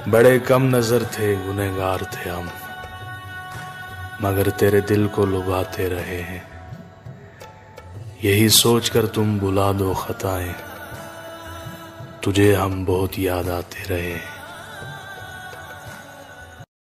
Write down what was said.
बड़े कम नजर थे, गुनहगार थे हम, मगर तेरे दिल को लुभाते रहे हैं। यही सोचकर तुम भुला दो खताएं, तुझे हम बहुत याद आते रहे हैं।